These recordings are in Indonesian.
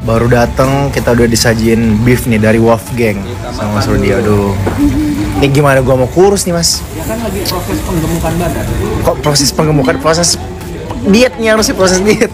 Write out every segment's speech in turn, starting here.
Baru dateng kita udah disajin beef nih dari Wolfgang sama Mas Rudi. Aduh. Ini gimana gua mau kurus nih, Mas? Ya kan lagi proses penggemukan badan. Kok proses penggemukan? Proses dietnya harusnya proses diet.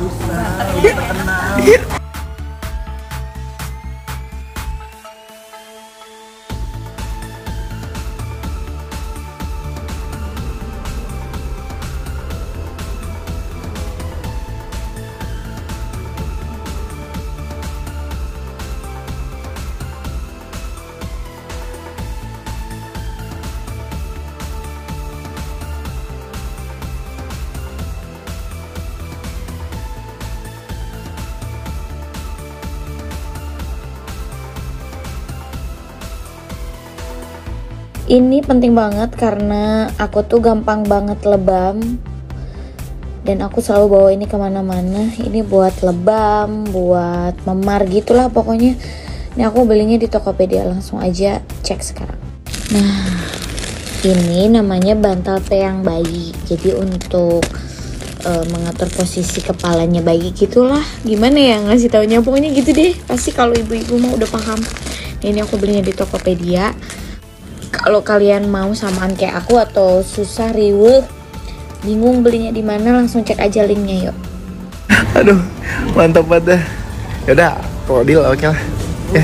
Ini penting banget karena aku tuh gampang banget lebam. Dan aku selalu bawa ini kemana-mana. Ini buat lebam, buat memar gitulah pokoknya. Ini aku belinya di Tokopedia, langsung aja cek sekarang. Nah, ini namanya bantal peyang bayi. Jadi untuk mengatur posisi kepalanya bayi gitulah. Gimana ya ngasih taunya, pokoknya gitu deh. Pasti kalau ibu-ibu mah udah paham. Ini aku belinya di Tokopedia. Kalau kalian mau samaan kayak aku atau susah riweuh, bingung belinya di mana, langsung cek aja linknya yuk. Aduh, mantap banget. Yaudah, kalau deal oke lah. Ya.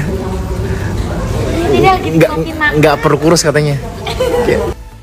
Nggak perlu kurus katanya. Oke.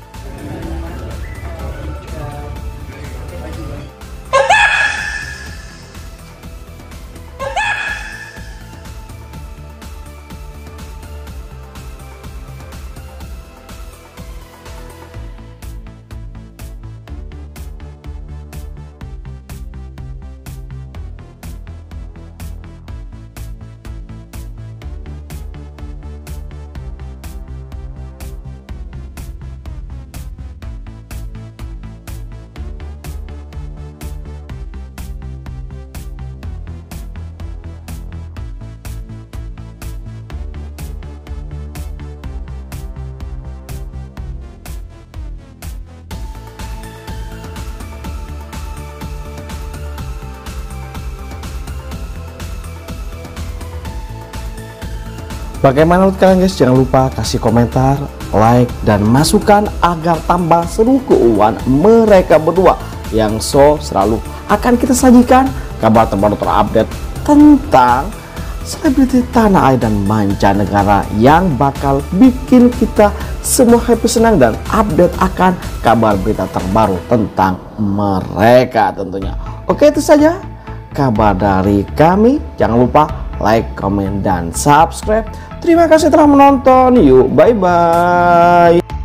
Bagaimana menurut kalian guys? Jangan lupa kasih komentar, like, dan masukan agar tambah seru keuangan mereka berdua yang selalu akan kita sajikan kabar terbaru terupdate tentang selebriti tanah air dan mancanegara yang bakal bikin kita semua happy, senang, dan update akan kabar berita terbaru tentang mereka tentunya. Oke, itu saja kabar dari kami. Jangan lupa like, komen, dan subscribe. Terima kasih telah menonton. Yuk, bye-bye.